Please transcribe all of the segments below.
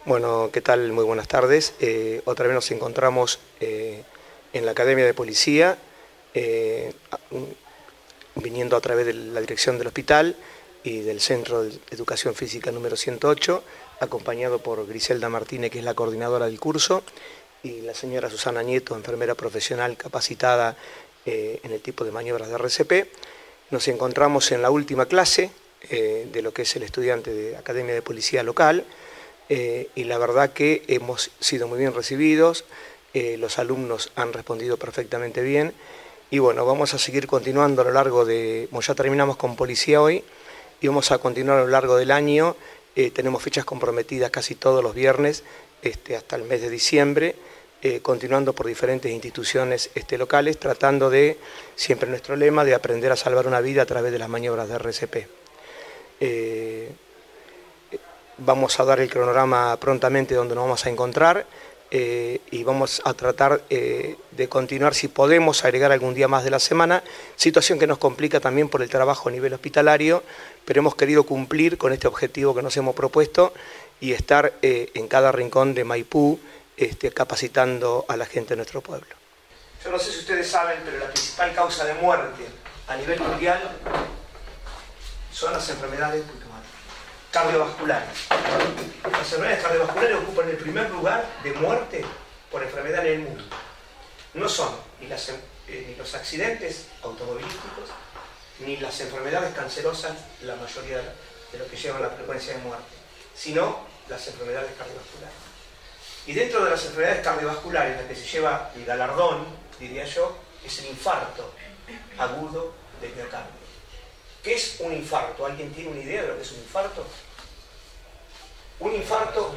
Bueno, ¿qué tal? Muy buenas tardes. Otra vez nos encontramos en la Academia de Policía, viniendo a través de la dirección del hospital y del Centro de Educación Física número 108, acompañado por Griselda Martínez, que es la coordinadora del curso, y la señora Susana Nieto, enfermera profesional capacitada en el tipo de maniobras de RCP. Nos encontramos en la última clase de lo que es el estudiante de Academia de Policía local, y la verdad que hemos sido muy bien recibidos, los alumnos han respondido perfectamente bien, y bueno, vamos a seguir continuando a lo largo de, bueno, ya terminamos con policía hoy, y vamos a continuar a lo largo del año. Tenemos fechas comprometidas casi todos los viernes, hasta el mes de diciembre, continuando por diferentes instituciones locales, tratando de, siempre nuestro lema, de aprender a salvar una vida a través de las maniobras de RCP. Vamos a dar el cronograma prontamente donde nos vamos a encontrar, y vamos a tratar de continuar, si podemos, agregar algún día más de la semana, situación que nos complica también por el trabajo a nivel hospitalario, pero hemos querido cumplir con este objetivo que nos hemos propuesto y estar en cada rincón de Maipú capacitando a la gente de nuestro pueblo. Yo no sé si ustedes saben, pero la principal causa de muerte a nivel mundial son las enfermedades cardiovasculares. Las enfermedades cardiovasculares ocupan el primer lugar de muerte por enfermedad en el mundo. No son ni los accidentes automovilísticos ni las enfermedades cancerosas la mayoría de lo que llevan la frecuencia de muerte, sino las enfermedades cardiovasculares. Y dentro de las enfermedades cardiovasculares, la que se lleva el galardón, diría yo, es el infarto agudo del miocardio. ¿Qué es un infarto? ¿Alguien tiene una idea de lo que es un infarto? Un infarto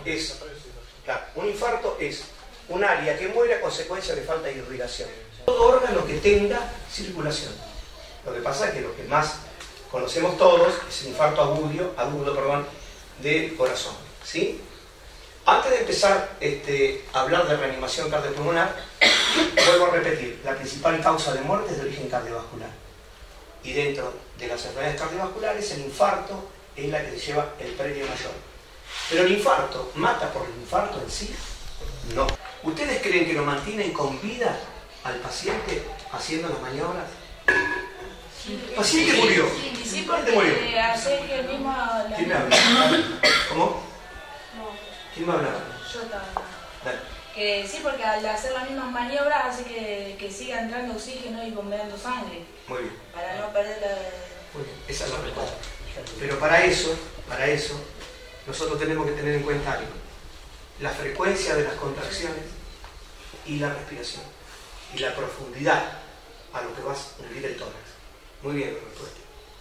es un área que muere a consecuencia de falta de irrigación. Todo órgano que tenga circulación. Lo que pasa es que lo que más conocemos todos es el infarto agudo, del corazón, ¿sí? Antes de empezar a hablar de reanimación cardiopulmonar, vuelvo a repetir, la principal causa de muerte es de origen cardiovascular. Y dentro de las enfermedades cardiovasculares, el infarto es la que lleva el premio mayor. Pero el infarto, ¿mata por el infarto en sí? No. ¿Ustedes creen que lo mantienen con vida al paciente haciendo las maniobras? El paciente murió. Sí, porque murió. Hace que el mismo... ¿Quién me habla? ¿Cómo? No. ¿Quién me habla? Yo estaba. Dale. Que sí, porque al hacer las mismas maniobras hace que siga entrando oxígeno y bombeando sangre. Muy bien. Para no perder la... Muy bien, esa es la respuesta. Pero para eso, nosotros tenemos que tener en cuenta algo. La frecuencia de las contracciones y la respiración. Y la profundidad a lo que vas a hundir el tórax. Muy bien la respuesta.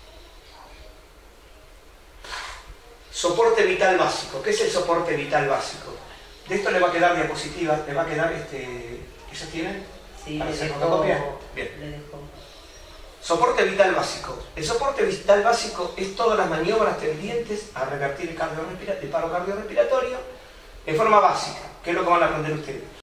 Soporte vital básico. ¿Qué es el soporte vital básico? De esto le va a quedar diapositiva, le va a quedar ¿ellos tienen? Sí, ¿Para hacer le fotocopia? dejo. Bien. Soporte vital básico. El soporte vital básico es todas las maniobras tendientes a revertir el paro cardiorrespiratorio en forma básica, que es lo que van a aprender ustedes.